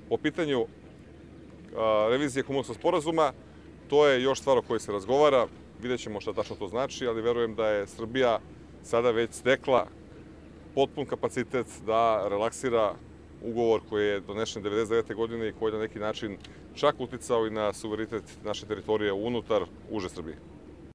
Po pitanju revizije Kumanovskog sporazuma, to je još stvar o kojoj se razgovara. Vidjet ćemo šta tačno to znači, ali verujem da je Srbija sada već stekla potpun kapacitet da relaksira ugovor koji je donesen 1999. godine i koji je na neki način čak uticao i na suverenitet naše teritorije unutar uže Srbije.